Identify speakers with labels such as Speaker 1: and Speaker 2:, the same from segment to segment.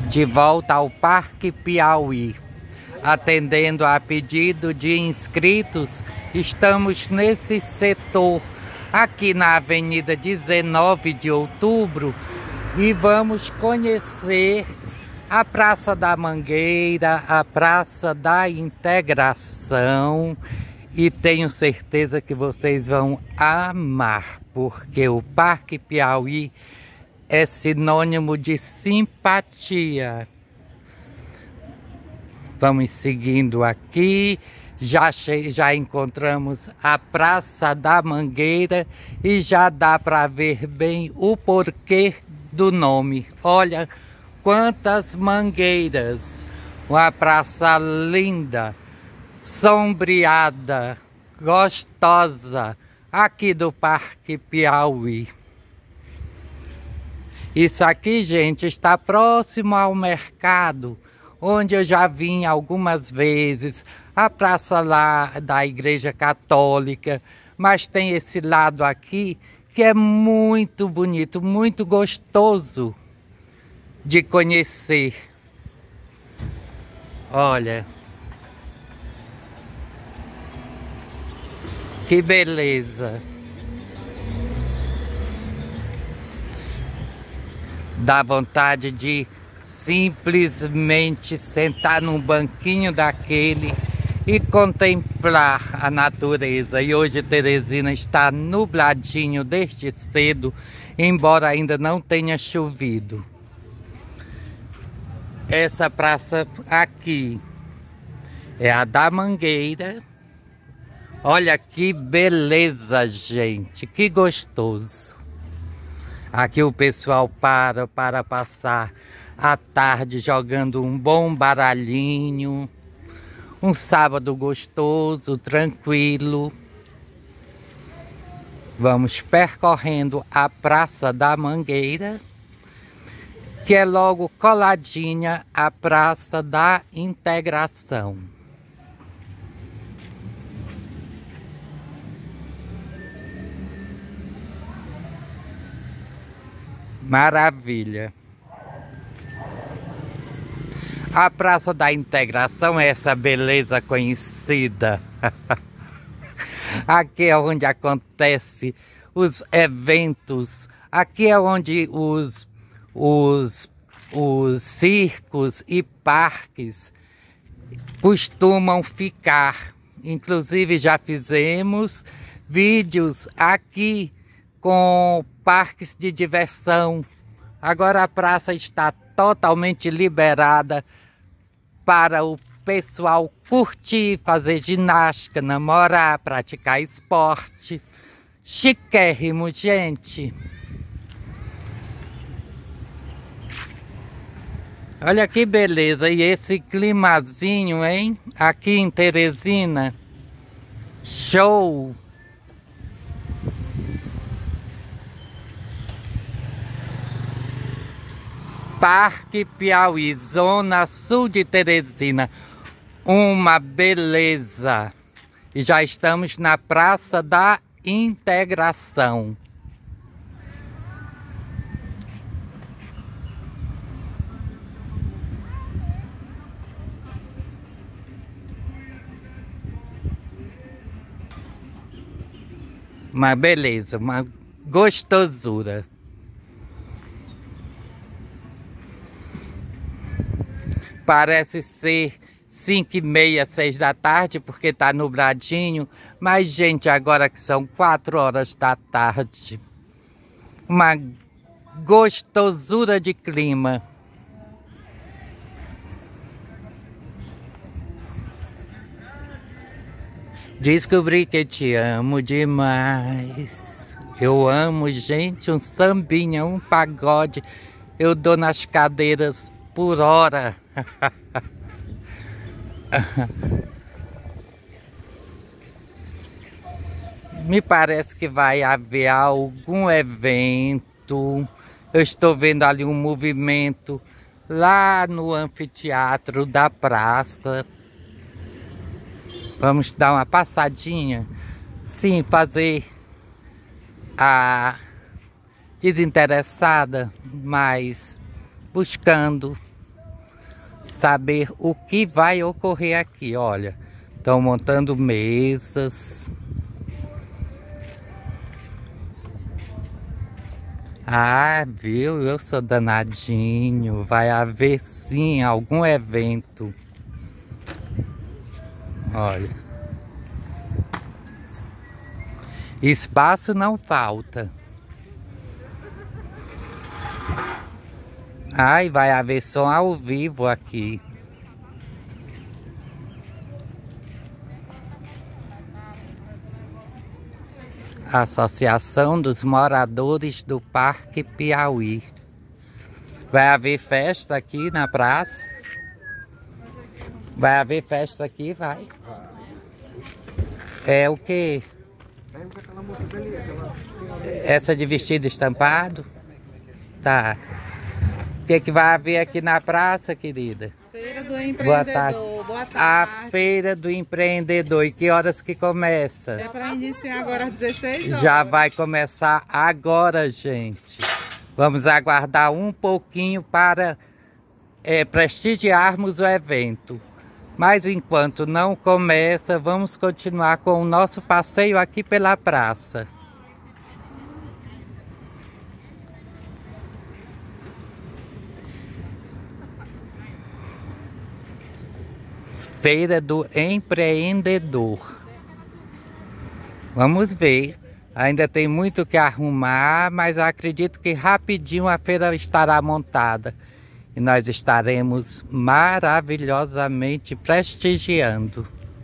Speaker 1: de volta ao Parque Piauí. Atendendo a pedido de inscritos, estamos nesse setor aqui na Avenida 19 de Outubro e vamos conhecer a Praça da Mangueira, a Praça da Integração, e tenho certeza que vocês vão amar, porque o Parque Piauí é sinônimo de simpatia. Vamos seguindo aqui, já encontramos a Praça da Mangueira e já dá para ver bem o porquê do nome. Olha quantas mangueiras, uma praça linda, sombreada, gostosa, aqui do Parque Piauí. Isso aqui, gente, está próximo ao mercado, onde eu já vim algumas vezes, a praça lá da Igreja Católica, mas tem esse lado aqui que é muito bonito, muito gostoso de conhecer. Olha, que beleza! Dá vontade de simplesmente sentar num banquinho daquele e contemplar a natureza. E hoje Teresina está nubladinho desde cedo, embora ainda não tenha chovido. Essa praça aqui é a da Mangueira. Olha que beleza, gente, que gostoso. Aqui o pessoal para passar a tarde jogando um bom baralhinho. Um sábado gostoso, tranquilo. Vamos percorrendo a Praça da Mangueira, que é logo coladinha à Praça da Integração. Maravilha! A Praça da Integração é essa beleza conhecida. Aqui é onde acontece os eventos. Aqui é onde os circos e parques costumam ficar. Inclusive já fizemos vídeos aqui com parques de diversão. Agora a praça está totalmente liberada para o pessoal curtir, fazer ginástica, namorar, praticar esporte. Chiquérrimo, gente. Olha que beleza. E esse climazinho, hein? Aqui em Teresina. Show! Parque Piauí, zona sul de Teresina, uma beleza. E já estamos na Praça da Integração. Uma beleza, uma gostosura. Parece ser 5h30, 6 da tarde, porque tá nubladinho. Mas, gente, agora que são 4 horas da tarde. Uma gostosura de clima. Descobri que te amo demais. Eu amo, gente, um sambinha, um pagode. Eu dou nas cadeiras por hora. Me parece que vai haver algum evento. Eu estou vendo ali um movimento lá no anfiteatro da praça. Vamos dar uma passadinha. Sim, fazer a desinteressada, mas buscando saber o que vai ocorrer aqui. Olha, estão montando mesas. Ah, viu? Eu sou danadinho. Vai haver sim algum evento. Olha. Espaço não falta. Ai, vai haver som ao vivo aqui. Associação dos Moradores do Parque Piauí. Vai haver festa aqui na praça? Vai haver festa aqui, vai? É o quê? Essa de vestido estampado? Tá. O que que vai haver aqui na praça, querida?
Speaker 2: Feira do Empreendedor. Boa tarde.
Speaker 1: A Feira do Empreendedor. E que horas que começa?
Speaker 2: É para iniciar agora às 16 horas.
Speaker 1: Já vai começar agora, gente. Vamos aguardar um pouquinho para prestigiarmos o evento. Mas enquanto não começa, vamos continuar com o nosso passeio aqui pela praça. Feira do Empreendedor. Vamos ver. Ainda tem muito que arrumar, mas eu acredito que rapidinho a feira estará montada. E nós estaremos maravilhosamente prestigiando.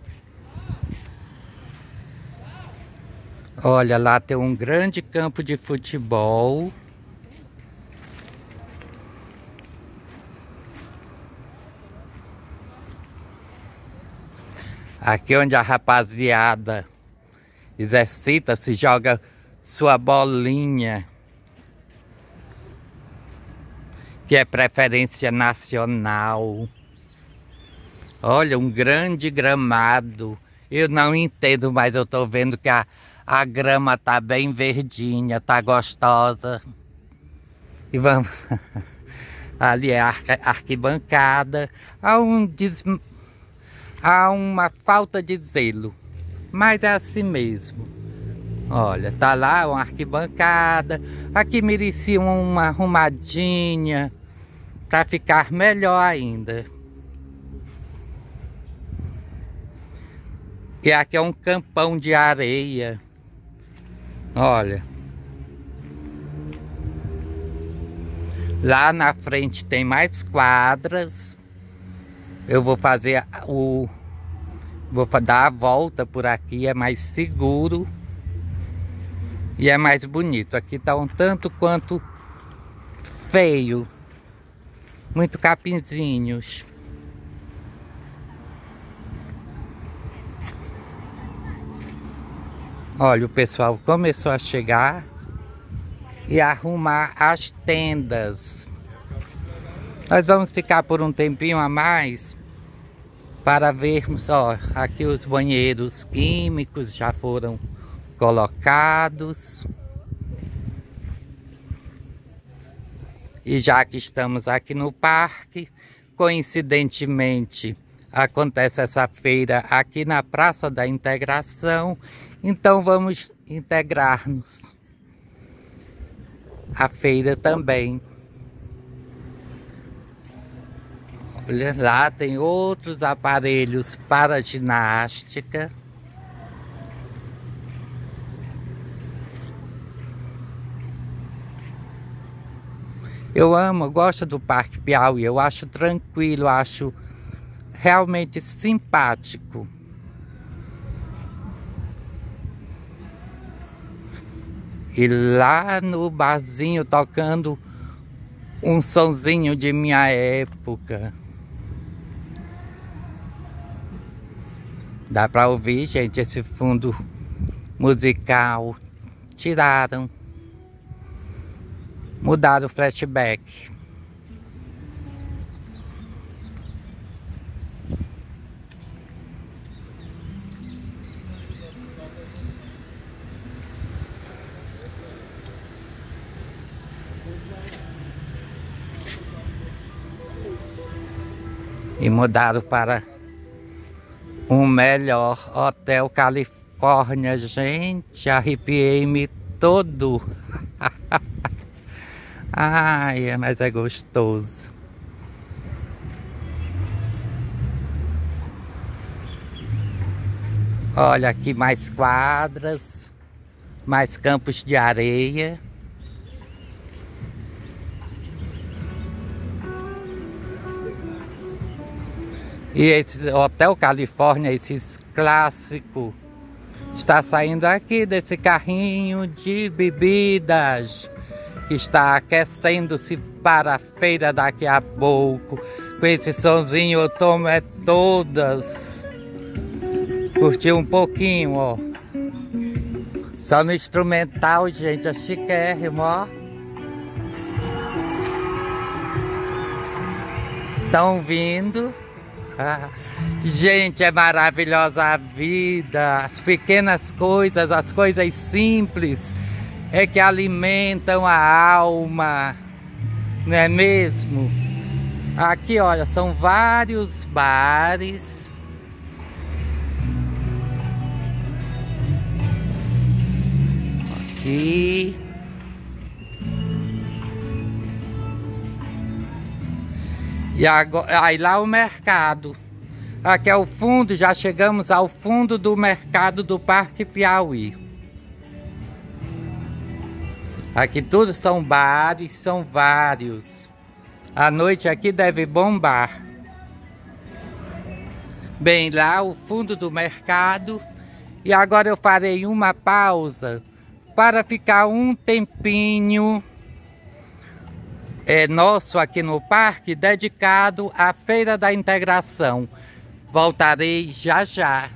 Speaker 1: Olha, lá tem um grande campo de futebol. Aqui onde a rapaziada exercita, se joga sua bolinha, que é preferência nacional. Olha, um grande gramado. Eu não entendo, mas eu tô vendo que a grama tá bem verdinha, tá gostosa. E vamos... Ali é a arquibancada. Há uma falta de zelo, mas é assim mesmo. Olha, tá lá uma arquibancada. Aqui merecia uma arrumadinha para ficar melhor ainda. E aqui é um campão de areia. Olha. Lá na frente tem mais quadras. Eu vou fazer vou dar a volta por aqui, é mais seguro e é mais bonito. Aqui tá um tanto quanto feio, muito capinzinhos. Olha, o pessoal começou a chegar e arrumar as tendas. Nós vamos ficar por um tempinho a mais para vermos, ó, aqui os banheiros químicos já foram colocados. E já que estamos aqui no parque, coincidentemente acontece essa feira aqui na Praça da Integração, então vamos integrar-nos à feira também. Olha, lá tem outros aparelhos para ginástica. Eu gosto do Parque Piauí, eu acho tranquilo, acho realmente simpático. E lá no barzinho tocando um sonzinho de minha época. Dá pra ouvir, gente, esse fundo musical. Tiraram. Mudaram o flashback. E mudaram para um melhor Hotel Califórnia. Gente, arrepiei-me todo. Ai, mas é gostoso. Olha aqui mais quadras, mais campos de areia. E esse Hotel Califórnia, esses clássicos, está saindo aqui desse carrinho de bebidas que está aquecendo-se para a feira daqui a pouco. Com esse sonzinho eu tomo todas. Curti um pouquinho, ó. Só no instrumental, gente, é chiquérrimo, ó. Estão vindo. Gente, é maravilhosa a vida. As pequenas coisas, as coisas simples é que alimentam a alma, não é mesmo? Aqui, olha, são vários bares. Aqui. E agora, aí lá o mercado. Aqui é o fundo, já chegamos ao fundo do mercado do Parque Piauí. Aqui tudo são bares, são vários. A noite aqui deve bombar. Bem, lá o fundo do mercado. E agora eu farei uma pausa para ficar um tempinho nosso aqui no parque, dedicado à Feira da Integração. Voltarei já já.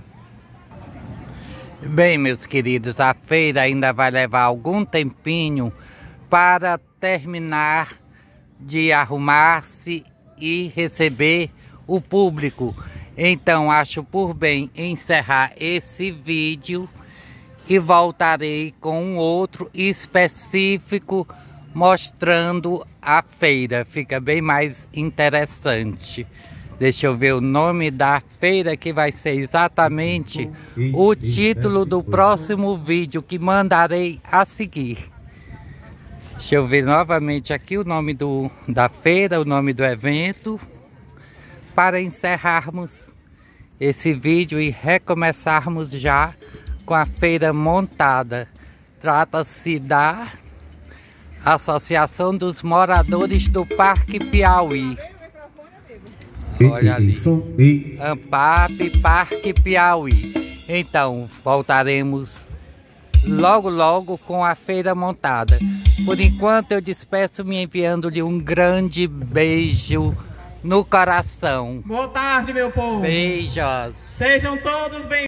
Speaker 1: Bem, meus queridos, a feira ainda vai levar algum tempinho para terminar de arrumar-se e receber o público. Então, acho por bem encerrar esse vídeo e voltarei com um outro específico mostrando a feira. Fica bem mais interessante. Deixa eu ver o nome da feira, que vai ser exatamente o título do próximo vídeo que mandarei a seguir. Deixa eu ver novamente aqui o nome da feira, o nome do evento, para encerrarmos esse vídeo e recomeçarmos já com a feira montada. Trata-se da Associação dos Moradores do Parque Piauí. Olha ali, AMPAP Parque Piauí. Então, voltaremos logo logo com a feira montada. Por enquanto eu despeço me enviando-lhe um grande beijo no coração.
Speaker 2: Boa tarde, meu povo.
Speaker 1: Beijos.
Speaker 2: Sejam todos bem-vindos.